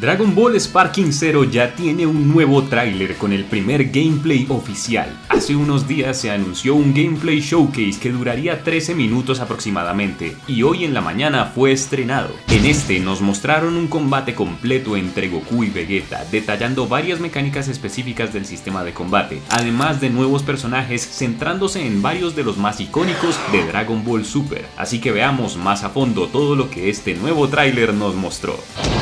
Dragon Ball Sparking Zero ya tiene un nuevo tráiler con el primer gameplay oficial. Hace unos días se anunció un gameplay showcase que duraría 13 minutos aproximadamente y hoy en la mañana fue estrenado. En este nos mostraron un combate completo entre Goku y Vegeta, detallando varias mecánicas específicas del sistema de combate, además de nuevos personajes centrándose en varios de los más icónicos de Dragon Ball Super. Así que veamos más a fondo todo lo que este nuevo tráiler nos mostró.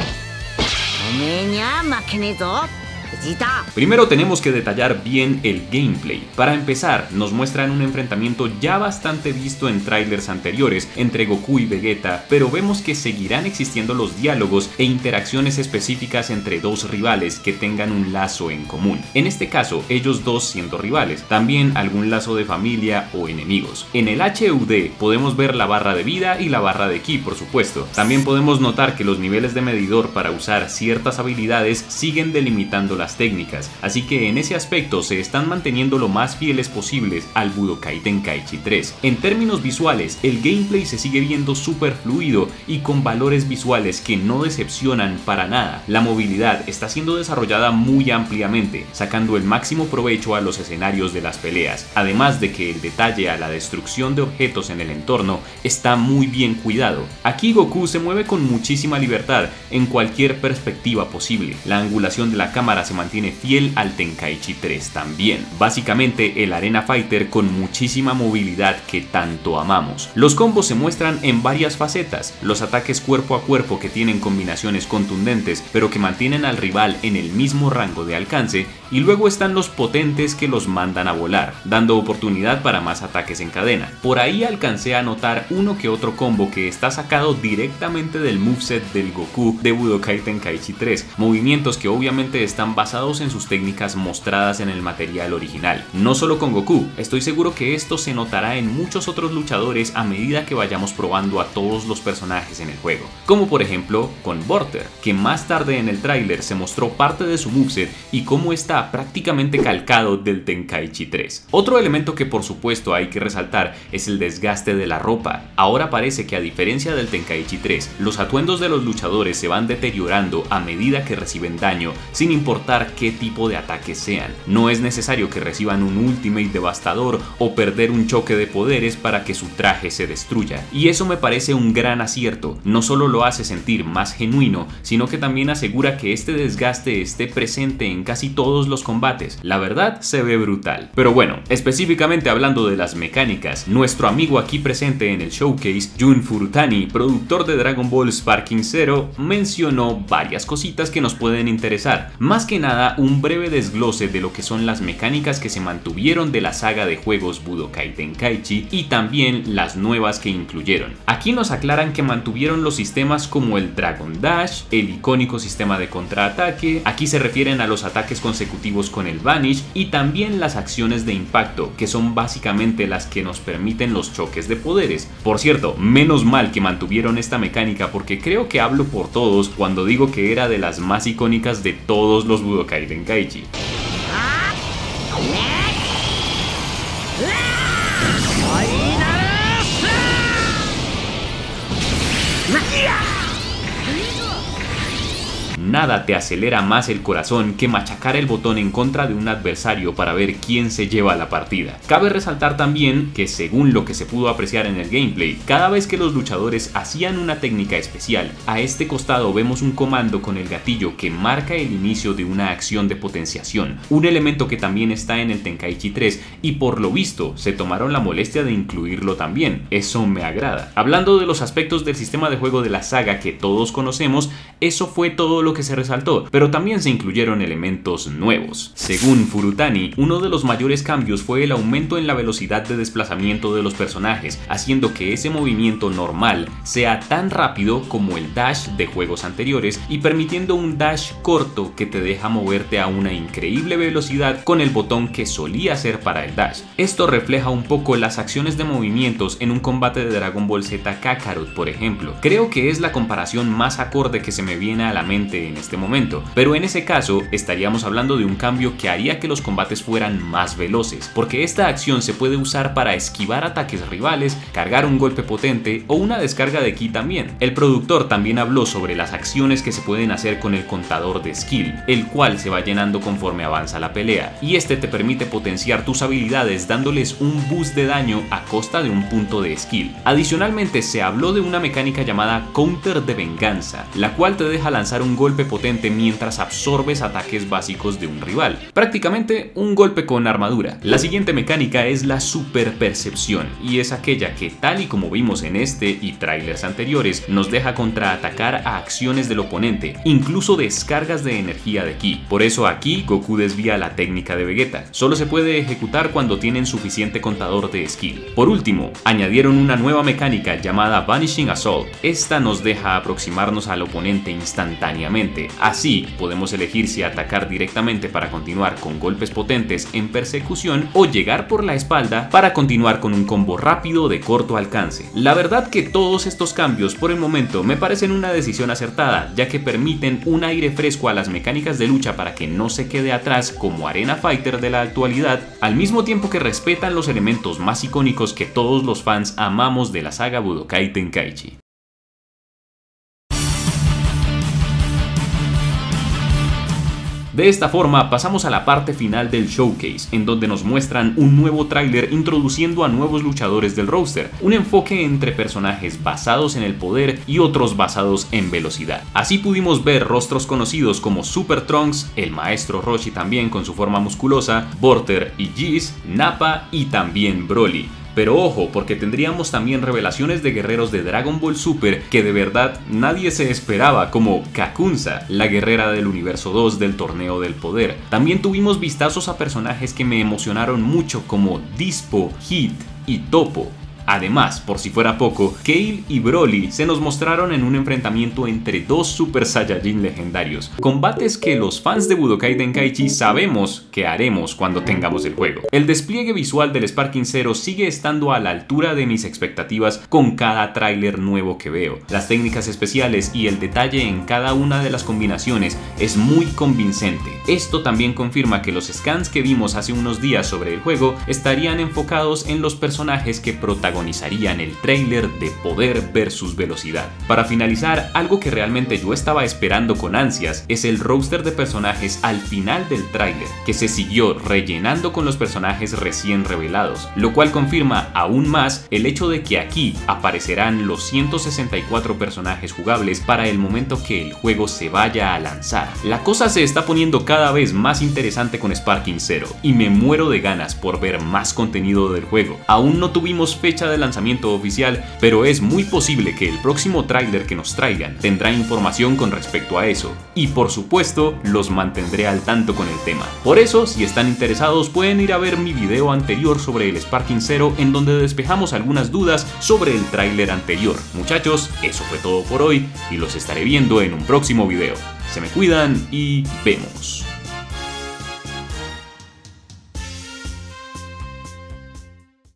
Primero tenemos que detallar bien el gameplay. Para empezar, nos muestran un enfrentamiento ya bastante visto en trailers anteriores entre Goku y Vegeta, pero vemos que seguirán existiendo los diálogos e interacciones específicas entre dos rivales que tengan un lazo en común. En este caso, ellos dos siendo rivales, también algún lazo de familia o enemigos. En el HUD podemos ver la barra de vida y la barra de ki, por supuesto. También podemos notar que los niveles de medidor para usar ciertas habilidades siguen delimitando las técnicas, así que en ese aspecto se están manteniendo lo más fieles posibles al Budokai Tenkaichi 3. En términos visuales, el gameplay se sigue viendo súper fluido y con valores visuales que no decepcionan para nada. La movilidad está siendo desarrollada muy ampliamente, sacando el máximo provecho a los escenarios de las peleas, además de que el detalle a la destrucción de objetos en el entorno está muy bien cuidado. Aquí Goku se mueve con muchísima libertad en cualquier perspectiva posible. La angulación de la cámara se mantiene fiel al Tenkaichi 3 también. Básicamente el Arena Fighter con muchísima movilidad que tanto amamos. Los combos se muestran en varias facetas, los ataques cuerpo a cuerpo que tienen combinaciones contundentes pero que mantienen al rival en el mismo rango de alcance, y luego están los potentes que los mandan a volar, dando oportunidad para más ataques en cadena. Por ahí alcancé a notar uno que otro combo que está sacado directamente del moveset del Goku de Budokai Tenkaichi 3, movimientos que obviamente están basados en sus técnicas mostradas en el material original. No solo con Goku, estoy seguro que esto se notará en muchos otros luchadores a medida que vayamos probando a todos los personajes en el juego, como por ejemplo con Vorter, que más tarde en el tráiler se mostró parte de su moveset y cómo está prácticamente calcado del Tenkaichi 3. Otro elemento que por supuesto hay que resaltar es el desgaste de la ropa. Ahora parece que a diferencia del Tenkaichi 3, los atuendos de los luchadores se van deteriorando a medida que reciben daño, sin importar qué tipo de ataques sean. No es necesario que reciban un ultimate devastador o perder un choque de poderes para que su traje se destruya, y eso me parece un gran acierto. No solo lo hace sentir más genuino, sino que también asegura que este desgaste esté presente en casi todos los combates. La verdad se ve brutal. Pero bueno, específicamente hablando de las mecánicas, nuestro amigo aquí presente en el showcase, Jun Furutani, productor de Dragon Ball Sparking Zero, mencionó varias cositas que nos pueden interesar. Más que nada un breve desglose de lo que son las mecánicas que se mantuvieron de la saga de juegos Budokai Tenkaichi y también las nuevas que incluyeron. Aquí nos aclaran que mantuvieron los sistemas como el Dragon Dash, el icónico sistema de contraataque, aquí se refieren a los ataques consecutivos con el Vanish, y también las acciones de impacto, que son básicamente las que nos permiten los choques de poderes. Por cierto, menos mal que mantuvieron esta mecánica, porque creo que hablo por todos cuando digo que era de las más icónicas de todos los Budokai Tenkaichi. Nada te acelera más el corazón que machacar el botón en contra de un adversario para ver quién se lleva la partida. Cabe resaltar también que, según lo que se pudo apreciar en el gameplay, cada vez que los luchadores hacían una técnica especial, a este costado vemos un comando con el gatillo que marca el inicio de una acción de potenciación, un elemento que también está en el Tenkaichi 3 y por lo visto se tomaron la molestia de incluirlo también. Eso me agrada. Hablando de los aspectos del sistema de juego de la saga que todos conocemos, eso fue todo lo que se resaltó, pero también se incluyeron elementos nuevos. Según Furutani, uno de los mayores cambios fue el aumento en la velocidad de desplazamiento de los personajes, haciendo que ese movimiento normal sea tan rápido como el dash de juegos anteriores y permitiendo un dash corto que te deja moverte a una increíble velocidad con el botón que solía ser para el dash. Esto refleja un poco las acciones de movimientos en un combate de Dragon Ball Z Kakarot, por ejemplo. Creo que es la comparación más acorde que se me viene a la mente en este momento, pero en ese caso estaríamos hablando de un cambio que haría que los combates fueran más veloces, porque esta acción se puede usar para esquivar ataques rivales, cargar un golpe potente o una descarga de ki también. El productor también habló sobre las acciones que se pueden hacer con el contador de skill, el cual se va llenando conforme avanza la pelea, y este te permite potenciar tus habilidades dándoles un boost de daño a costa de un punto de skill. Adicionalmente se habló de una mecánica llamada counter de venganza, la cual te deja lanzar un golpe potente mientras absorbes ataques básicos de un rival, prácticamente un golpe con armadura. La siguiente mecánica es la super percepción, y es aquella que, tal y como vimos en este y trailers anteriores, nos deja contraatacar a acciones del oponente, incluso descargas de energía de ki. Por eso aquí Goku desvía la técnica de Vegeta, solo se puede ejecutar cuando tienen suficiente contador de skill. Por último, añadieron una nueva mecánica llamada Vanishing Assault. Esta nos deja aproximarnos al oponente instantáneamente, así podemos elegir si atacar directamente para continuar con golpes potentes en persecución o llegar por la espalda para continuar con un combo rápido de corto alcance. La verdad que todos estos cambios por el momento me parecen una decisión acertada, ya que permiten un aire fresco a las mecánicas de lucha para que no se quede atrás como Arena Fighter de la actualidad, al mismo tiempo que respetan los elementos más icónicos que todos los fans amamos de la saga Budokai Tenkaichi. De esta forma pasamos a la parte final del showcase, en donde nos muestran un nuevo tráiler introduciendo a nuevos luchadores del roster, un enfoque entre personajes basados en el poder y otros basados en velocidad. Así pudimos ver rostros conocidos como Super Trunks, el maestro Roshi también con su forma musculosa, Porter y Geese, Nappa y también Broly. Pero ojo, porque tendríamos también revelaciones de guerreros de Dragon Ball Super que de verdad nadie se esperaba, como Kakunsa, la guerrera del universo 2 del torneo del poder. También tuvimos vistazos a personajes que me emocionaron mucho como Dispo, Hit y Toppo. Además, por si fuera poco, Kale y Broly se nos mostraron en un enfrentamiento entre dos Super Saiyajin legendarios, combates que los fans de Budokai Tenkaichi sabemos que haremos cuando tengamos el juego. El despliegue visual del Sparking Zero sigue estando a la altura de mis expectativas con cada tráiler nuevo que veo. Las técnicas especiales y el detalle en cada una de las combinaciones es muy convincente. Esto también confirma que los scans que vimos hace unos días sobre el juego estarían enfocados en los personajes que protagonizarían el tráiler de poder versus velocidad. Para finalizar, algo que realmente yo estaba esperando con ansias es el roster de personajes al final del tráiler, que se siguió rellenando con los personajes recién revelados, lo cual confirma aún más el hecho de que aquí aparecerán los 164 personajes jugables para el momento que el juego se vaya a lanzar. La cosa se está poniendo cada vez más interesante con Sparking Zero y me muero de ganas por ver más contenido del juego. Aún no tuvimos fecha de lanzamiento oficial, pero es muy posible que el próximo tráiler que nos traigan tendrá información con respecto a eso, y por supuesto los mantendré al tanto con el tema. Por eso, si están interesados pueden ir a ver mi video anterior sobre el Sparking Zero, en donde despejamos algunas dudas sobre el tráiler anterior. Muchachos, eso fue todo por hoy y los estaré viendo en un próximo video. Se me cuidan y vemos.